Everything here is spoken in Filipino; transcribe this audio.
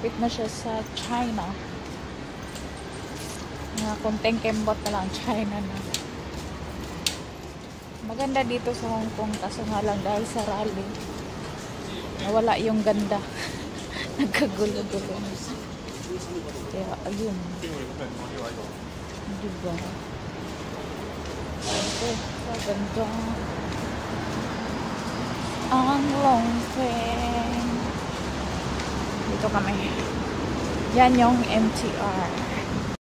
malapit na siya sa China. Mga konting kembot na lang China na. Maganda dito sa Hong Kong kaso nga lang dahil sa rally nawala yung ganda. Nagkagulo-gulo. Kaya ayun. Diba? Ito, maganda. Ang Longpeng. Dito kami. Yan yung MTR.